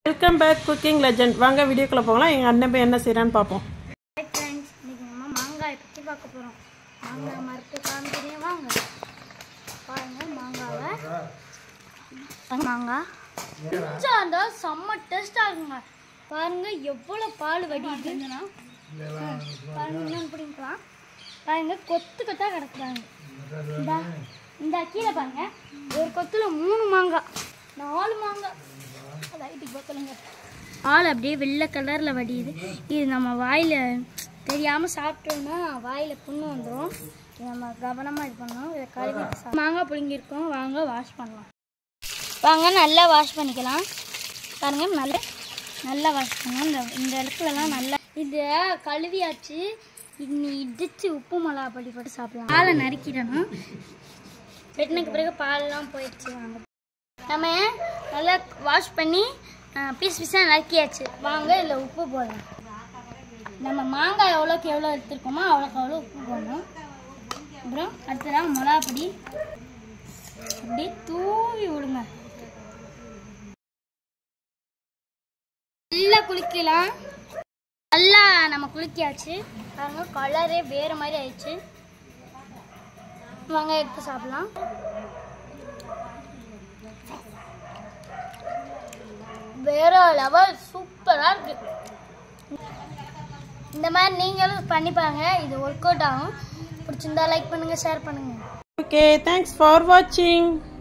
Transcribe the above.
Welcome back cooking legend. வாங்க வீடியோக்குள்ள போகலாம். எங்கள் அண்ணன் போய் என்ன செய்கிறான்னு பார்ப்போம். ஹாய் ஃப்ரெண்ட்ஸ், இன்றைக்கி நம்ம மாங்காய் பற்றி பார்க்க போகிறோம். மாங்காய் மரத்து காமிக்கிறேன் வாங்க. பாருங்கள் மாங்காய் கொஞ்சம் இருந்தால் செம்ம டேஸ்ட்டாக இருக்குங்க. பாருங்கள் எவ்வளோ பால் வடியுதுன்னா பாருங்கள் இன்னும் பிடிக்கலாம். பாருங்கள் கொத்து கொத்தாக கிடக்குறாங்க. இந்த கீழே பாருங்கள் ஒரு கொத்தில் 3 மாங்காய் 4 மாங்காய் லைட்டுக்கு பார்க்கலுங்க. பால் அப்படியே வெள்ளை கலரில் வடியுது. இது நம்ம வாயில் தெரியாமல் சாப்பிட்டோன்னா வாயில் புண்ணு வந்துடும். நம்ம கவனமாக இது பண்ணணும். இதை கழுவி மாங்காய் பிடுங்கிருக்கோம். வாங்க வாஷ் பண்ணலாம். வாங்க நல்லா வாஷ் பண்ணிக்கலாம். பாருங்கள் நல்லா வாஷ் பண்ணலாம். இந்த இடத்துலலாம் நல்லா இதை கழுவியாச்சு. இன்னி இடித்து உப்பு மிளகா பொடி போட்டு சாப்பிடலாம். பாலை நறுக்கிடணும். வெட்டினக்கு பிறகு பாலெலாம் போயிடுச்சு. வாங்க நம்ம நல்லா வாஷ் பண்ணி பீஸ் பீஸாக நறுக்கியாச்சு. வாங்க இதில் உப்பு போடலாம். நம்ம மாங்காய் எவ்வளோக்கு எவ்வளோ எடுத்துருக்கோமோ அவ்வளோக்கு அவ்வளோ உப்பு போடணும். அப்புறம் அடுத்ததாக மிளகாப்பொடி அப்படியே தூவி விடுங்க. நல்லா குளிக்கலாம். நல்லா நம்ம குளிக்காச்சு. பாருங்க கலரே வேறு மாதிரி ஆயிடுச்சு. வாங்க எடுத்து சாப்பிடலாம். வேற லெவல் சூப்பராக இருக்கு. இந்த மாதிரி நீங்களும் பண்ணி பாருங்க. இது ஒர்க் அவுட் ஆகும். பிடிச்சிருந்தா லைக் பண்ணுங்க, ஷேர் பண்ணுங்க. ஓகே, தேங்க்ஸ் ஃபார் வாட்சிங்.